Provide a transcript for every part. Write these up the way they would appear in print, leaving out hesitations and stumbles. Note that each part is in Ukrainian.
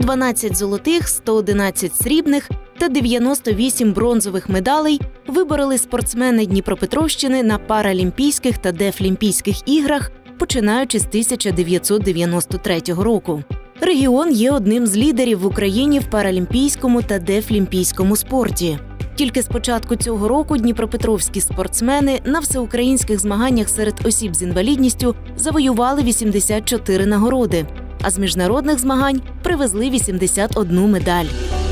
12 золотих, 111 срібних та 98 бронзових медалей вибороли спортсмени Дніпропетровщини на Паралімпійських та Дефлімпійських іграх, починаючи з 1993 року. Регіон є одним з лідерів в Україні в паралімпійському та дефлімпійському спорті. Тільки з початку цього року дніпропетровські спортсмени на всеукраїнських змаганнях серед осіб з інвалідністю завоювали 84 нагороди, а з міжнародних змагань привезли 81 медаль.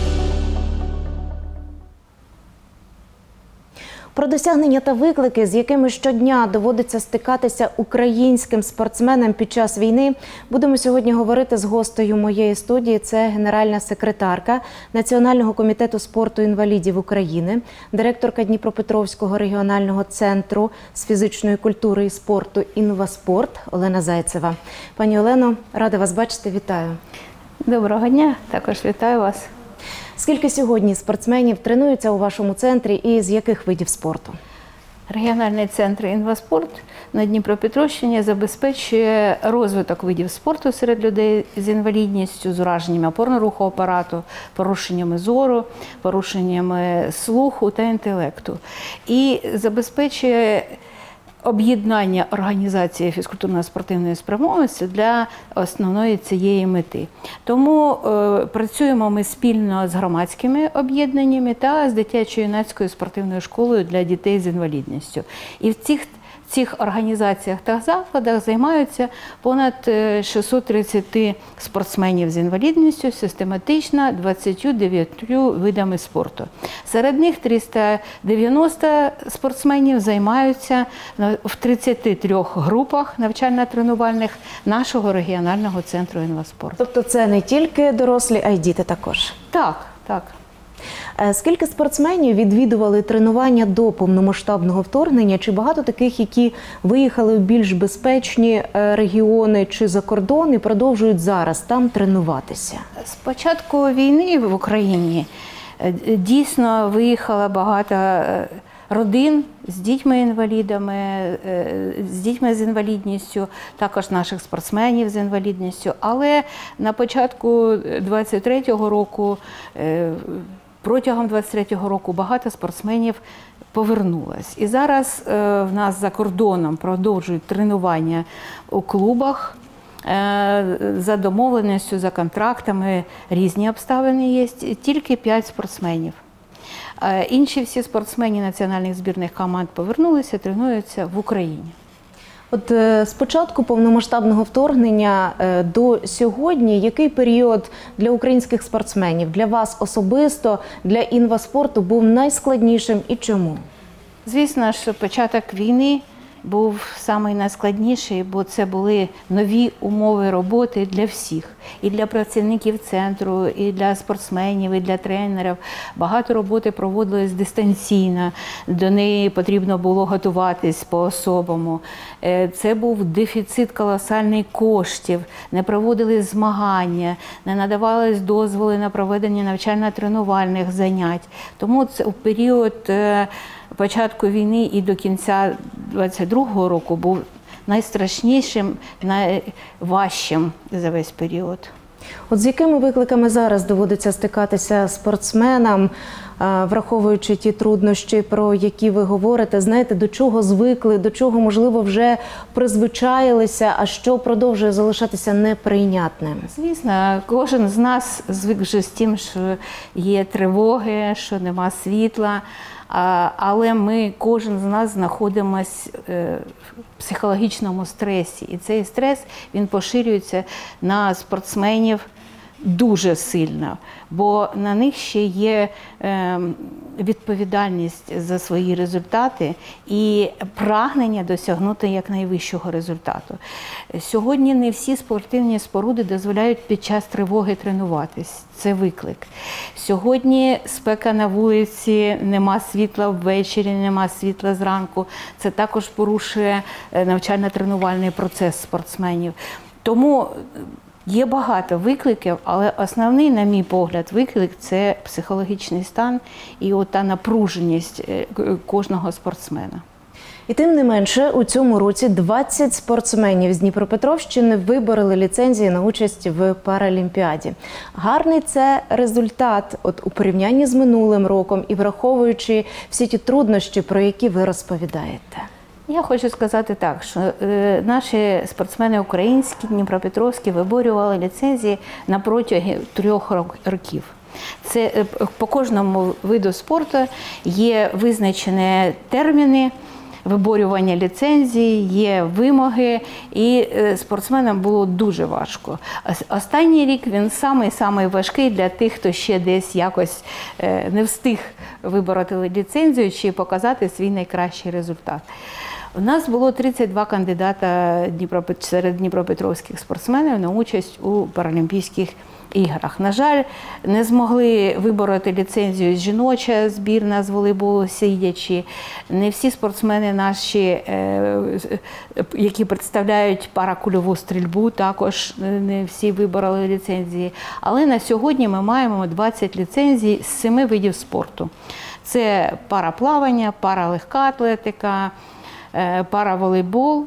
Про досягнення та виклики, з якими щодня доводиться стикатися українським спортсменам під час війни, будемо сьогодні говорити з гостею моєї студії. Це генеральна секретарка Національного комітету спорту інвалідів України, директорка Дніпропетровського регіонального центру з фізичної культури і спорту «Інваспорт» Олена Зайцева. Пані Олено, рада вас бачити, вітаю. Доброго дня, також вітаю вас. Скільки сьогодні спортсменів тренуються у вашому центрі і з яких видів спорту? Регіональний центр «Інваспорт» на Дніпропетровщині забезпечує розвиток видів спорту серед людей з інвалідністю, з ураженнями опорно-рухового апарату, порушеннями зору, порушеннями слуху та інтелекту. І забезпечує об'єднання організації фізкультурно-спортивної спрямованості для основної цієї мети. Тому працюємо ми спільно з громадськими об'єднаннями та з дитячо-юнацькою спортивною школою для дітей з інвалідністю. І в цих організаціях та закладах займаються понад 630 спортсменів з інвалідністю систематично 29 видами спорту. Серед них 390 спортсменів займаються в 33 групах навчально-тренувальних нашого регіонального центру «Інваспорт». Тобто це не тільки дорослі, а й діти також? Так, так. Скільки спортсменів відвідували тренування до повномасштабного вторгнення? Чи багато таких, які виїхали в більш безпечні регіони чи за кордон і продовжують зараз там тренуватися? З початку війни в Україні дійсно виїхало багато родин з дітьми-інвалідами, з дітьми з інвалідністю, також наших спортсменів з інвалідністю. Але на початку 23-го року, протягом 23-го року багато спортсменів повернулось. І зараз в нас за кордоном продовжують тренування у клубах, за домовленістю, за контрактами, різні обставини є, тільки 5 спортсменів. Інші всі спортсмени національних збірних команд повернулися, тренуються в Україні. От з початку повномасштабного вторгнення до сьогодні, який період для українських спортсменів, для вас особисто, для інваспорту був найскладнішим і чому? Звісно, що початок війни був самий найскладніший, бо це були нові умови роботи для всіх. І для працівників центру, і для спортсменів, і для тренерів. Багато роботи проводилось дистанційно, до неї потрібно було готуватись по-особому. Це був дефіцит колосальний коштів, не проводили змагання, не надавались дозволи на проведення навчально-тренувальних занять. Тому це у період початку війни і до кінця 22-го року був найстрашнішим, найважчим за весь період. От з якими викликами зараз доводиться стикатися спортсменам, враховуючи ті труднощі, про які ви говорите, знаєте, до чого звикли, до чого, можливо, вже призвичаїлися, а що продовжує залишатися неприйнятним? Звісно, кожен з нас звик вже з тим, що є тривоги, що нема світла, але ми, кожен з нас, знаходимося в психологічному стресі. І цей стрес, він поширюється на спортсменів дуже сильно, бо на них ще є відповідальність за свої результати і прагнення досягнути якнайвищого результату. Сьогодні не всі спортивні споруди дозволяють під час тривоги тренуватись. Це виклик. Сьогодні спека на вулиці, нема світла ввечері, нема світла зранку. Це також порушує навчально-тренувальний процес спортсменів. Тому є багато викликів, але основний, на мій погляд, виклик – це психологічний стан і та напруженість кожного спортсмена. І тим не менше, у цьому році 20 спортсменів з Дніпропетровщини вибороли ліцензії на участь в Паралімпіаді. Гарний це результат у порівнянні з минулим роком і враховуючи всі ті труднощі, про які ви розповідаєте. Я хочу сказати так, що наші спортсмени українські, дніпропетровські виборювали ліцензії на протязі 3 років. Це по кожному виду спорту є визначені терміни виборювання ліцензій, є вимоги, і спортсменам було дуже важко. Останній рік він самий важкий для тих, хто ще десь якось не встиг вибороти ліцензію чи показати свій найкращий результат. У нас було 32 кандидата серед дніпропетровських спортсменів на участь у Паралімпійських іграх. На жаль, не змогли вибороти ліцензію жіноча збірна з волейболу сидячи. Не всі спортсмени наші, які представляють паракульову стрільбу, також не всі вибороли ліцензії. Але на сьогодні ми маємо 20 ліцензій з 7 видів спорту. Це параплавання, паралегка атлетика, параволейбол.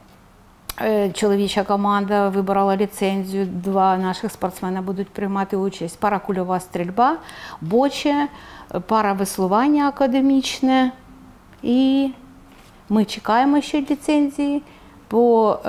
Чоловіча команда вибрала ліцензію, 2 наших спортсмена будуть приймати участь. Паракульова стрільба, боче, паравеслування академічне. І ми чекаємо ще ліцензії по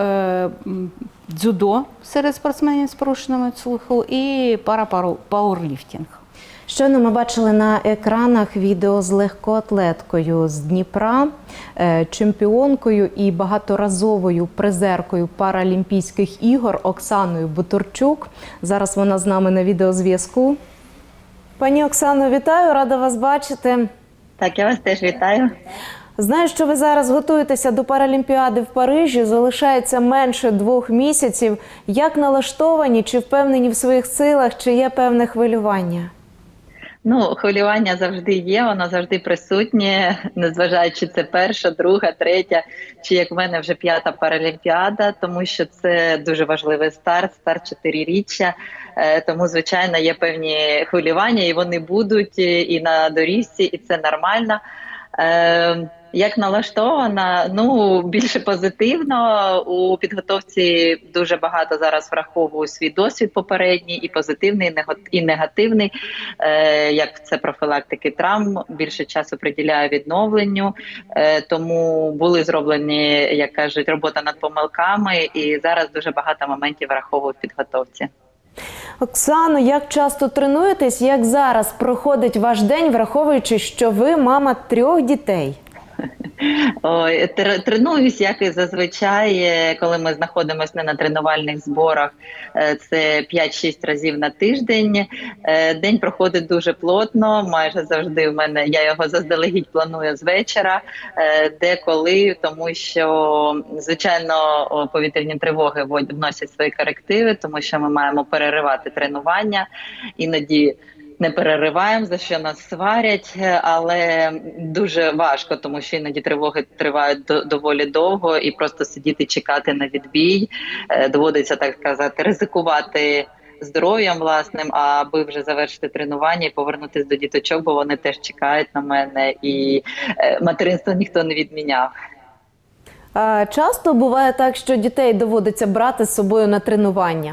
дзюдо серед спортсменів з порушенням слуху і парапауерліфтинг. Щойно ми бачили на екранах відео з легкоатлеткою з Дніпра, чемпіонкою і багаторазовою призеркою Паралімпійських ігор Оксаною Бутурчук. Зараз вона з нами на відеозв'язку. Пані Оксано, вітаю, рада вас бачити. Так, я вас теж вітаю. Знаю, що ви зараз готуєтеся до Паралімпіади в Парижі, залишається менше 2 місяців. Як налаштовані, чи впевнені в своїх силах, чи є певне хвилювання? Ну, хвилювання завжди є, воно завжди присутнє, незважаючи це 1-а, 2-а, 3-я, чи як в мене вже 5-та Паралімпіада, тому що це дуже важливий старт 4-річчя, тому, звичайно, є певні хвилювання, і вони будуть і на доріжці, і це нормально. Як налаштована? Ну, більше позитивно. У підготовці дуже багато зараз враховую свій досвід попередній, і позитивний, і негативний. Як це профілактики травм, більше часу приділяю відновленню. Тому були зроблені, як кажуть, робота над помилками, і зараз дуже багато моментів враховую в підготовці. Оксано, як часто тренуєтесь, як зараз проходить ваш день, враховуючи, що ви мама 3 дітей? Ой, тренуюсь, як і зазвичай, коли ми знаходимося не на тренувальних зборах, це 5-6 разів на тиждень. День проходить дуже плотно, майже завжди в мене, я його заздалегідь планую з вечора, деколи, тому що, звичайно, повітряні тривоги вносять свої корективи, тому що ми маємо переривати тренування, іноді не перериваємо, за що нас сварять, але дуже важко, тому що іноді тривоги тривають доволі довго і просто сидіти, чекати на відбій. Доводиться, так сказати, ризикувати здоров'ям власним, аби вже завершити тренування і повернутися до діточок, бо вони теж чекають на мене, і материнство ніхто не відміняв. Часто буває так, що дітей доводиться брати з собою на тренування?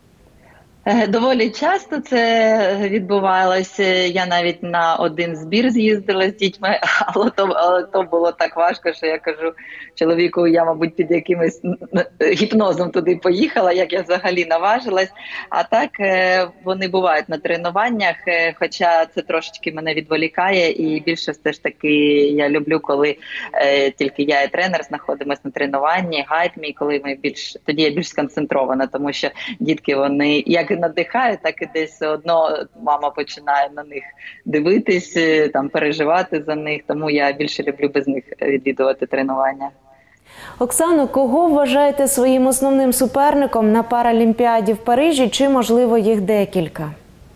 Доволі часто це відбувалося. Я навіть на один збір з'їздила з дітьми, але то було так важко, що я кажу чоловіку, я, мабуть, під якимось гіпнозом туди поїхала, як я взагалі наважилась. А так вони бувають на тренуваннях, хоча це трошечки мене відволікає, і більше все ж таки я люблю, коли тільки я і тренер знаходимося на тренуванні, гайд мій, коли ми тоді я більш сконцентрована, тому що дітки, вони як надихають, так і десь все одно мама починає на них дивитись, там переживати за них, тому я більше люблю без них відвідувати тренування. Оксано, кого вважаєте своїм основним суперником на Паралімпіаді в Парижі, чи, можливо, їх декілька?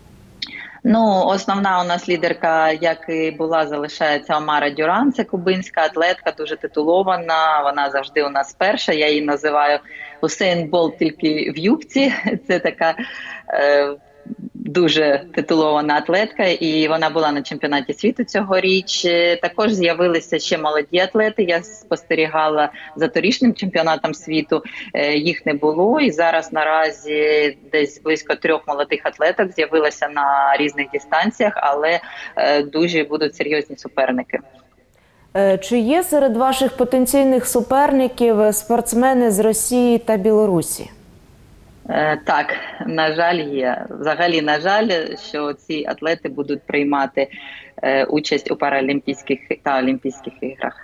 Ну, основна у нас лідерка, як і була, залишається Омара Дюран, це кубинська атлетка, дуже титулована, вона завжди у нас перша, я її називаю Усейн Болт тільки в юбці, це така дуже титулована атлетка, і вона була на чемпіонаті світу цьогоріч. Також з'явилися ще молоді атлети. Я спостерігала за торішнім чемпіонатом світу, їх не було. І зараз наразі десь близько 3 молодих атлеток з'явилося на різних дистанціях, але дуже будуть серйозні суперники. Чи є серед ваших потенційних суперників спортсмени з Росії та Білорусі? Так, на жаль, є. Взагалі, на жаль, що ці атлети будуть приймати участь у Паралімпійських та Олімпійських іграх.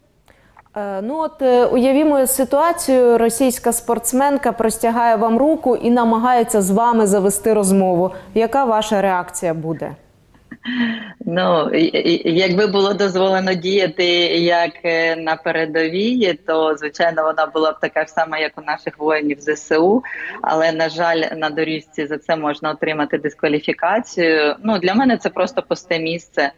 Уявімо ситуацію, російська спортсменка простягає вам руку і намагається з вами завести розмову. Яка ваша реакція буде? Якби було дозволено діяти як на передовій, то, звичайно, вона була б така ж сама, як у наших воїнів ЗСУ, але, на жаль, на доріжці за це можна отримати дискваліфікацію. Для мене це просто пусте місце.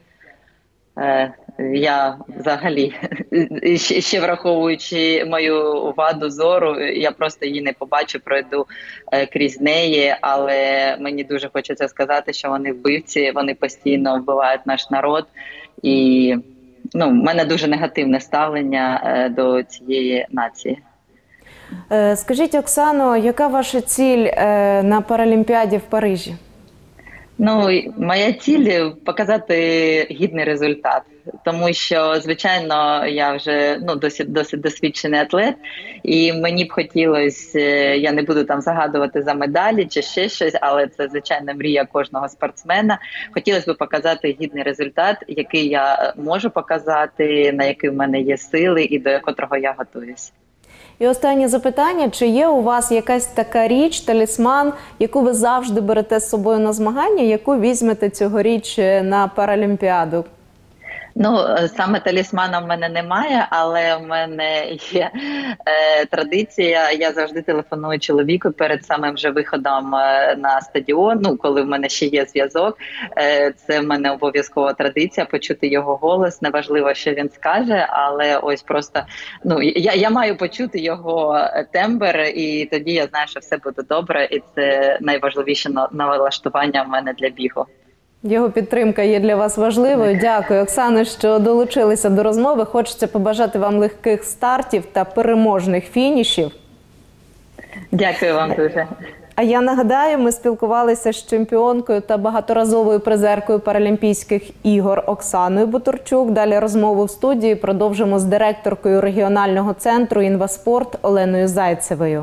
Я взагалі, ще враховуючи мою ваду зору, я просто її не побачу, пройду крізь неї, але мені дуже хочеться сказати, що вони вбивці, вони постійно вбивають наш народ, і в мене дуже негативне ставлення до цієї нації. Скажіть, Оксано, яка ваша ціль на Паралімпіаді в Парижі? Моя ціль – показати гідний результат, тому що, звичайно, я вже досить досвідчений атлет, і мені б хотілося, я не буду там загадувати за медалі чи ще щось, але це, звичайно, мрія кожного спортсмена. Хотілося б показати гідний результат, який я можу показати, на який в мене є сили і до котрого я готуюсь. І останнє запитання, чи є у вас якась така річ, талісман, яку ви завжди берете з собою на змагання, яку візьмете цьогоріч на Паралімпіаду? Саме талісмана в мене немає, але в мене є традиція. Я завжди телефоную чоловіку перед самим же виходом на стадіон, коли в мене ще є зв'язок. Це в мене обов'язкова традиція – почути його голос. Неважливо, що він скаже, але ось просто, я маю почути його тембр, і тоді я знаю, що все буде добре, і це найважливіше налаштування в мене для бігу. Його підтримка є для вас важливою. Дякую, Оксано, що долучилися до розмови. Хочеться побажати вам легких стартів та переможних фінішів. Дякую вам дуже. А я нагадаю, ми спілкувалися з чемпіонкою та багаторазовою призеркою Паралімпійських ігор Оксаною Бутурчук. Далі розмову в студії продовжимо з директоркою регіонального центру «Інваспорт» Оленою Зайцевою.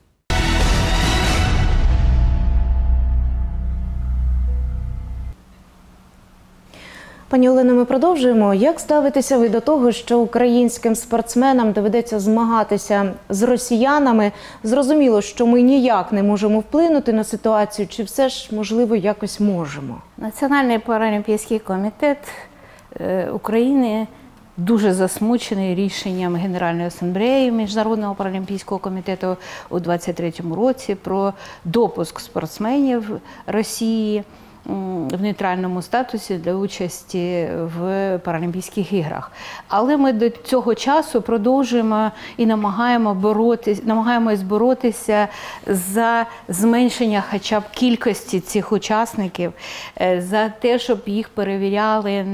Пані Олено, ми продовжуємо. Як ставитеся ви до того, що українським спортсменам доведеться змагатися з росіянами? Зрозуміло, що ми ніяк не можемо вплинути на ситуацію, чи все ж, можливо, якось можемо? Національний паралімпійський комітет України дуже засмучений рішенням Генеральної асамблеї Міжнародного паралімпійського комітету у 2023 році про допуск спортсменів Росії в нейтральному статусі для участі в Паралімпійських іграх. Але ми до цього часу продовжуємо і намагаємось боротися за зменшення хоча б кількості цих учасників, за те, щоб їх перевіряли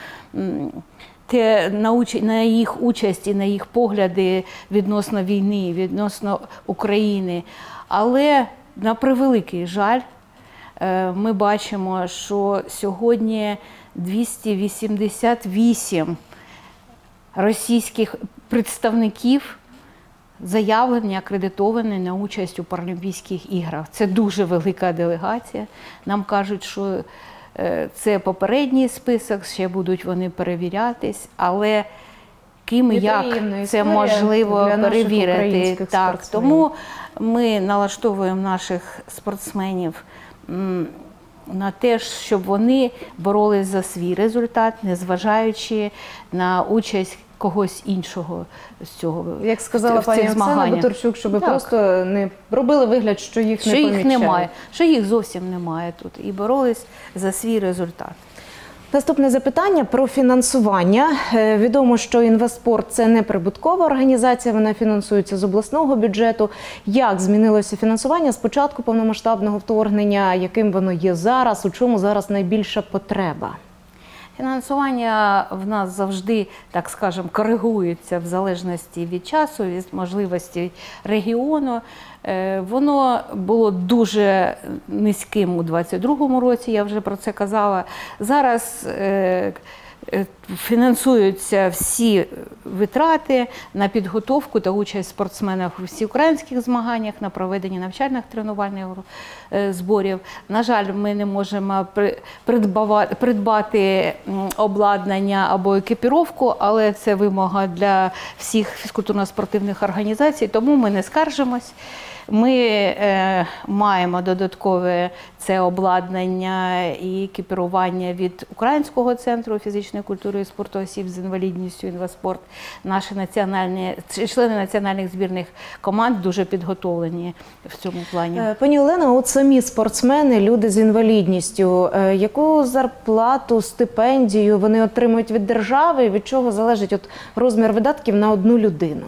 на їх участь і на їх погляди відносно війни, відносно України. Але, на превеликий жаль, ми бачимо, що сьогодні 288 російських представників заявлені, акредитовані на участь у Паралімпійських іграх. Це дуже велика делегація. Нам кажуть, що це попередній список, ще будуть вони перевірятись, але ким і як це можливо перевірити. Так, тому ми налаштовуємо наших спортсменів на те, щоб вони боролись за свій результат, незважаючи на участь когось іншого з цього. Як сказала пані Оксана Бутурчук, щоб просто не робили вигляд, що їх не помічають. Що їх зовсім немає тут. І боролись за свій результат. Наступне запитання про фінансування. Відомо, що «Інвестспорт» – це неприбуткова організація, вона фінансується з обласного бюджету. Як змінилося фінансування з початку повномасштабного вторгнення? Яким воно є зараз? У чому зараз найбільша потреба? Фінансування в нас завжди, так скажемо, коригується в залежності від часу, від можливості регіону. Воно було дуже низьким у 2022 році, я вже про це казала. Зараз фінансуються всі витрати на підготовку та участь спортсменів у всеукраїнських змаганнях, на проведення навчальних тренувальних зборів. На жаль, ми не можемо придбати обладнання або екіпіровку, але це вимога для всіх фізкультурно-спортивних організацій, тому ми не скаржимось. Ми маємо додаткове це обладнання і екіпірування від Українського центру фізичної культури і спорту осіб з інвалідністю «Інвестспорт». Наші члени національних збірних команд дуже підготовлені в цьому плані. Пані Олено, от самі спортсмени, люди з інвалідністю, яку зарплату, стипендію вони отримують від держави, від чого залежить от розмір видатків на одну людину?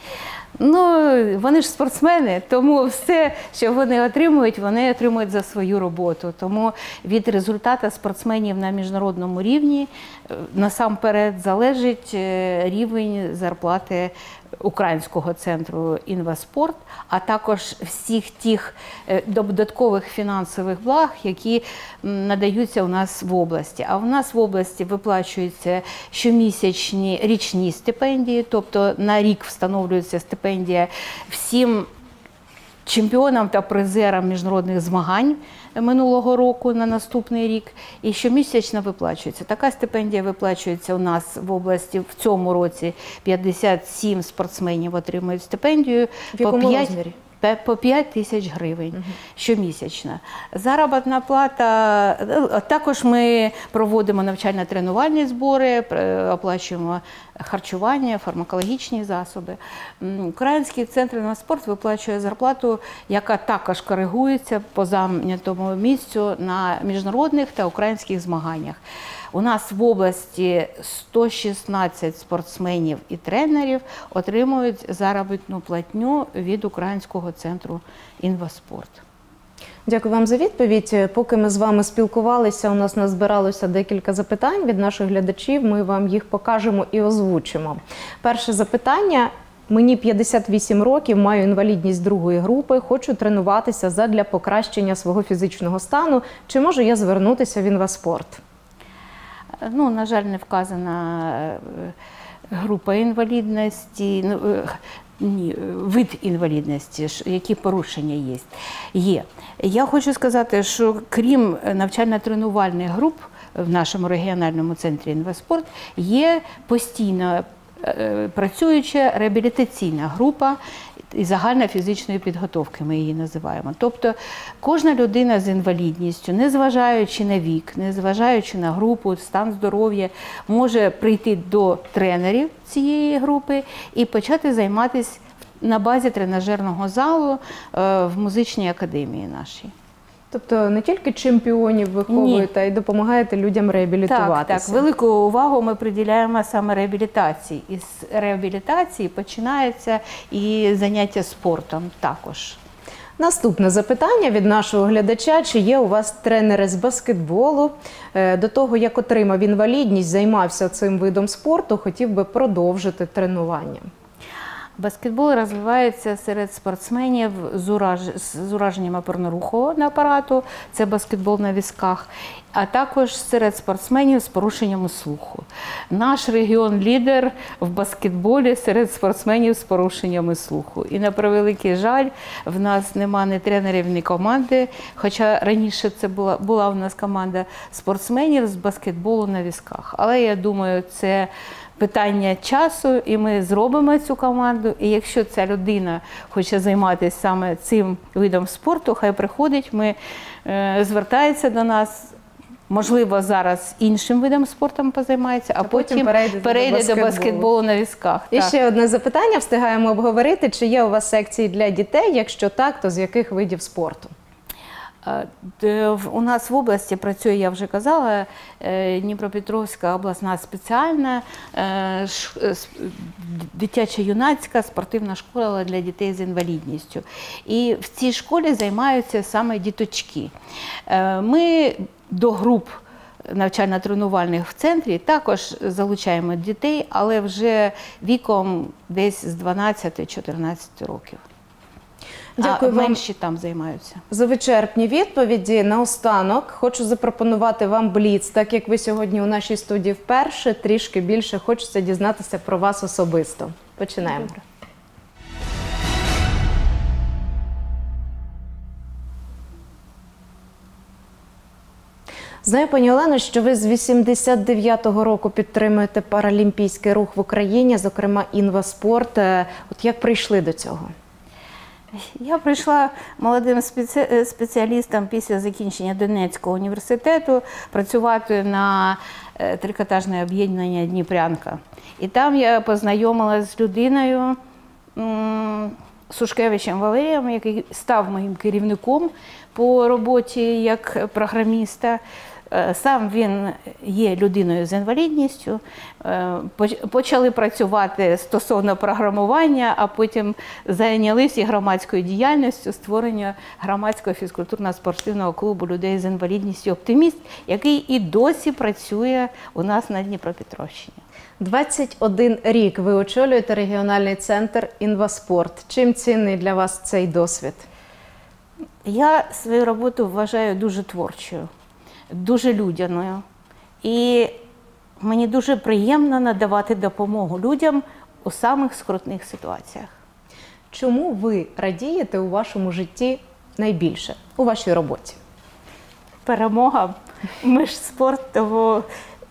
Ну, вони ж спортсмени, тому все, що вони отримують за свою роботу. Тому від результату спортсменів на міжнародному рівні насамперед залежить рівень зарплати Українського центру «Інвестспорт», а також всіх тих додаткових фінансових благ, які надаються у нас в області. А в нас в області виплачуються щомісячні річні стипендії, тобто на рік встановлюється стипендія всім чемпіонам та призерам міжнародних змагань минулого року на наступний рік, і щомісячно виплачується. Така стипендія виплачується у нас в області. В цьому році 57 спортсменів отримують стипендію. В якому розмірі? По 5 тисяч гривень щомісячно. Заробітна плата, також ми проводимо навчально-тренувальні збори, оплачуємо харчування, фармакологічні засоби. Український центр «Інвестспорт» виплачує зарплату, яка також коригується по зайнятому місцю на міжнародних та українських змаганнях. У нас в області 116 спортсменів і тренерів отримують заробітну платню від Українського центру «Інвестспорт». Дякую вам за відповідь. Поки ми з вами спілкувалися, у нас назбиралося декілька запитань від наших глядачів. Ми вам їх покажемо і озвучимо. Перше запитання. Мені 58 років, маю інвалідність другої групи, хочу тренуватися задля покращення свого фізичного стану. Чи можу я звернутися в «Інвестспорт»? Ну, на жаль, не вказана група інвалідності, ні, вид інвалідності, які порушення є. Я хочу сказати, що крім навчально-тренувальних груп в нашому регіональному центрі «Інвестспорт» є постійно працююча реабілітаційна група і загальна фізичної підготовки, ми її називаємо. Тобто кожна людина з інвалідністю, незважаючи на вік, незважаючи на групу, стан здоров'я, може прийти до тренерів цієї групи і почати займатися на базі тренажерного залу в музичній академії нашій. Тобто не тільки чемпіонів виховуєте, а й допомагаєте людям реабілітуватися. Так, велику увагу ми приділяємо саме реабілітації. І з реабілітації починається і заняття спортом також. Наступне запитання від нашого глядача. Чи є у вас тренери з баскетболу? До того, як отримав інвалідність, займався цим видом спорту, хотів би продовжити тренування. Баскетбол розвивається серед спортсменів з ураженням опорно-рухового апарату, це баскетбол на візках, а також серед спортсменів з порушенням слуху. Наш регіон лідер в баскетболі серед спортсменів з порушеннями слуху. І на превеликий жаль, в нас нема ні тренерів, ні команди, хоча раніше це була в нас команда спортсменів з баскетболу на візках. Але я думаю, це питання часу, і ми зробимо цю команду. І якщо ця людина хоче займатися саме цим видом спорту, хай приходить, звертається до нас. Можливо, зараз іншим видом спорту позаймається, а потім перейде до баскетболу на візках. І ще одне запитання, встигаємо обговорити. Чи є у вас секції для дітей? Якщо так, то з яких видів спорту? У нас в області працює, я вже казала, Дніпропетровська обласна спеціальна дитячо-юнацька спортивна школа для дітей з інвалідністю. І в цій школі займаються саме діточки. Ми до груп навчально-тренувальних в центрі також залучаємо дітей, але вже віком десь з 12-14 років. Дякую вам. Менші там займаються. За вичерпні відповіді. Наостанок хочу запропонувати вам бліц. Так як ви сьогодні у нашій студії вперше, трішки більше хочеться дізнатися про вас особисто. Починаємо. Знаю, пані Олено, що ви з 89-го року підтримуєте паралімпійський рух в Україні, зокрема інваспорт. От як прийшли до цього? Я прийшла молодим спеціалістом після закінчення Донецького університету працювати на трикотажне об'єднання «Дніпрянка». І там я познайомилася з людиною, Сушкевичем Валерієм, який став моїм керівником по роботі як програміста. Сам він є людиною з інвалідністю. Почали працювати стосовно програмування, а потім зайнялися громадською діяльністю створення громадського фізкультурно-спортивного клубу людей з інвалідністю «Оптиміст», який і досі працює у нас на Дніпропетровщині. 21 рік ви очолюєте регіональний центр «Інваспорт». Чим цінний для вас цей досвід? Я свою роботу вважаю дуже творчою, дуже людяною. І мені дуже приємно надавати допомогу людям у самих скрутних ситуаціях. Чому ви радієте у вашому житті найбільше, у вашій роботі? Перемога. Ми ж спорт, тому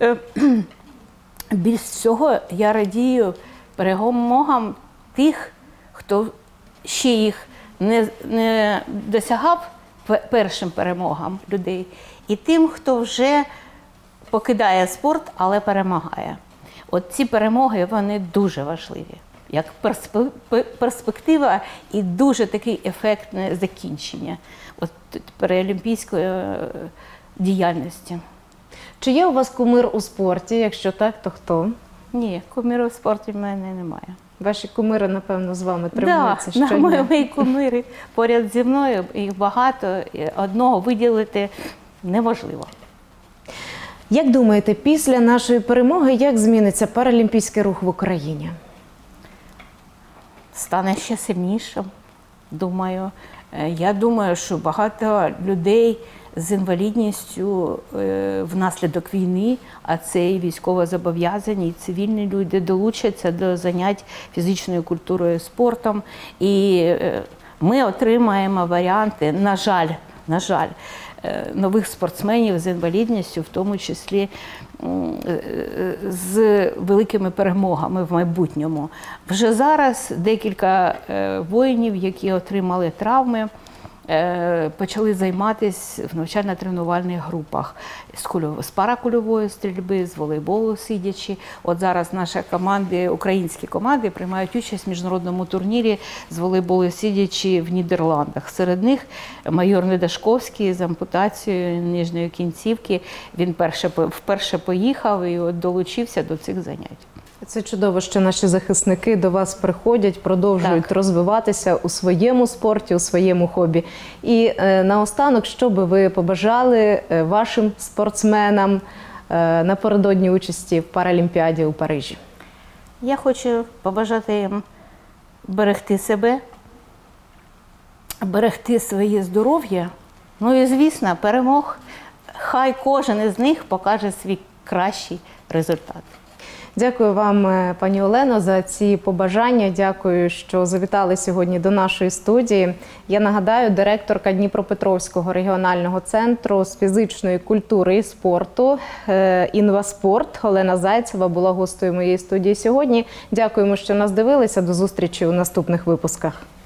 більш всього я радію перемогам тих, хто ще їх не досягав, першим перемогам людей, і тим, хто вже покидає спорт, але перемагає. От ці перемоги, вони дуже важливі, як перспектива і дуже такий ефектне закінчення от паралімпійської діяльності. Чи є у вас кумир у спорті? Якщо так, то хто? Ні, кумиру в спорті в мене немає. Ваші кумири, напевно, з вами тримаються щодня. Так, мої кумири поряд зі мною, їх багато, одного виділити неможливо. Як думаєте, після нашої перемоги, як зміниться паралімпійський рух в Україні? Стане ще сильнішим, думаю. Я думаю, що багато людей з інвалідністю внаслідок війни, а це і військовозобов'язані, і цивільні люди долучаться до занять фізичною культурою і спортом. І ми отримаємо варіанти, на жаль, нових спортсменів з інвалідністю, в тому числі з великими перемогами в майбутньому. Вже зараз декілька воїнів, які отримали травми, почали займатися в навчально-тренувальних групах з паракульової стрільби, з волейболу сидячи. От зараз наші команди, українські команди приймають участь в міжнародному турнірі з волейболу сидячи в Нідерландах. Серед них майор Недашковський з ампутацією нижньої кінцівки. Він вперше поїхав і от долучився до цих занять. Це чудово, що наші захисники до вас приходять, продовжують розвиватися у своєму спорті, у своєму хобі. І наостанок, що би ви побажали вашим спортсменам напередодні участі в Паралімпіаді у Парижі? Я хочу побажати їм берегти себе, берегти своє здоров'я, ну і, звісно, перемог. Хай кожен із них покаже свій кращий результат. Дякую вам, пані Олено, за ці побажання. Дякую, що завітали сьогодні до нашої студії. Я нагадаю, директорка Дніпропетровського регіонального центру з фізичної культури і спорту «Інваспорт» Олена Зайцева була гостею моєї студії сьогодні. Дякуємо, що нас дивилися. До зустрічі у наступних випусках.